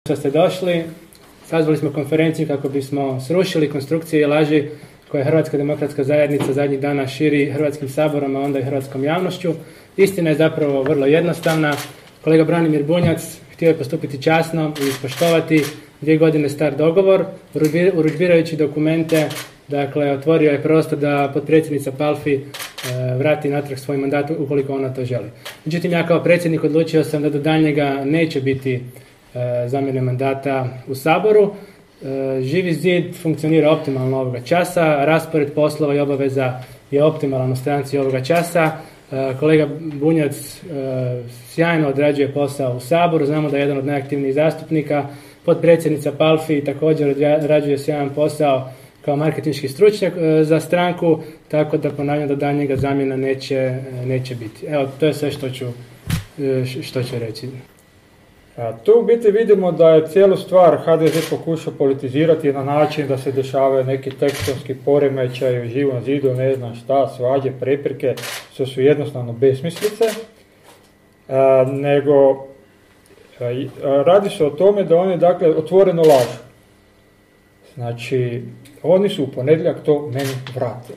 što ste došli. Sazvali smo konferenciju kako bismo srušili konstrukcije i laži koje Hrvatska demokratska zajednica zadnjih dana širi Hrvatskim saborom, a onda i hrvatskom javnošću. Istina je zapravo vrlo jednostavna. Kolega Branimir Bunjac htio je postupiti časno i ispoštovati 2 godine star dogovor, urudžbirajući dokumente. Dakle, otvorio je prostor da potpredsjednica Palfi vrati natrag svoj mandat ukoliko ona to želi. Međutim, ja kao predsjednik odlučio sam da do daljnjega neće biti zamjene mandata u Saboru. Živi zid funkcionira optimalno ovoga časa, raspored poslova i obaveza je optimalan u stranci ovoga časa. Kolega Bunjac sjajno odrađuje posao u Saboru, znamo da je jedan od najaktivnijih zastupnika. Potpredsjednica Palfi također odrađuje sjajan posao kao marketinški stručnjak za stranku, tako da ponavljam da daljnjega zamjena neće biti. Evo, to je sve što ću reći. Tu u biti vidimo da je cijelu stvar HDZ pokušao politizirati na način da se dešavaju neki tektonski poremećaj u Živom zidu, ne znam šta, svađe, prepirke, što su jednostavno besmislice, nego radi se o tome da oni dakle otvoreno lažu. Znači, oni su u ponedjeljak to meni vratili,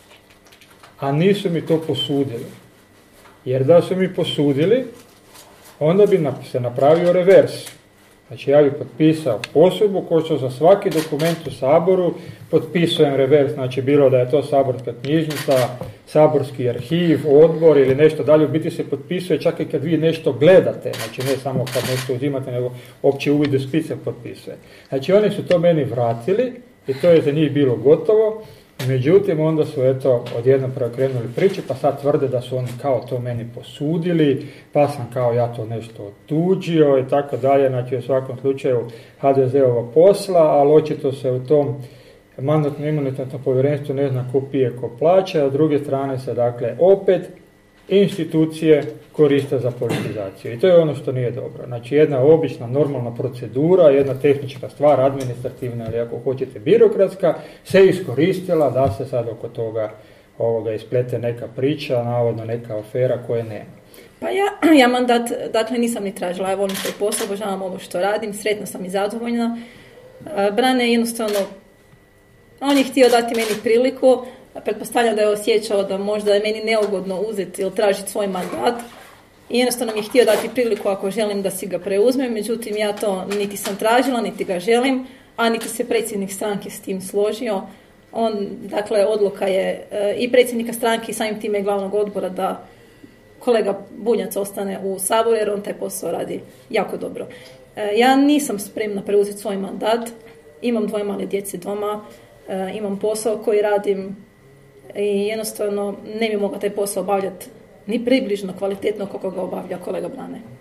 a nisu mi to posudili. Jer da su mi posudili, onda bi se napravio revers. Znači, ja bih potpisao posudbu, kao što za svaki dokument u Saboru potpisujem revers. Znači, bilo da je to saborska knjižnica, saborski arhiv, odbor ili nešto dalje, u biti se potpisuje čak i kad vi nešto gledate. Znači, ne samo kad nešto uzimate, nego opći uvid u spis se potpisuje. Znači, oni su to meni vratili i to je za njih bilo gotovo. Međutim, onda su odjednom preokrenuli priče, pa sad tvrde da su oni kao to meni posudili, pa sam kao ja to nešto otuđio i tako dalje. Znači, u svakom slučaju HDZ-ova posla, ali očito se u tom Mandatno-imunitetnom povjerenstvu ne zna ko pije, ko plaća, a s druge strane se dakle opet institucije koriste za politizaciju. I to je ono što nije dobro. Znači, jedna obična, normalna procedura, jedna tehnička stvar, administrativna ili ako hoćete birokratska, se iskoristila da se sad oko toga isplete neka priča, navodno neka afera koje nema. Pa ja mandat, dakle, nisam ni tražila, ja volim svoj posao, obožavam ovo što radim, sretno sam i zadovoljna. Brane jednostavno, on je htio dati meni priliku, pretpostavljam da je osjećao da možda je meni neugodno uzeti ili tražiti svoj mandat i jednostavno mi je htio dati priliku ako želim da si ga preuzmem, međutim ja to niti sam tražila, niti ga želim, a niti se predsjednik stranke s tim složio. Dakle, odluka je i predsjednika stranke i samim time glavnog odbora da kolega Bunjac ostane u Saboru jer on taj posao radi jako dobro. Ja nisam spremna preuzeti svoj mandat, imam 2 male djece doma, imam posao koji radim i jednostavno ne bi mogla taj posao obavljati ni približno kvalitetno kako ga obavlja kolega Brane.